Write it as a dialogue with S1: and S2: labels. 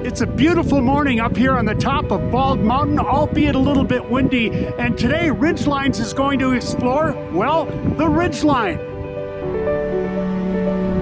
S1: It's a beautiful morning up here on the top of Bald Mountain, albeit a little bit windy. And today, Ridgelines is going to explore, well, the Ridgeline.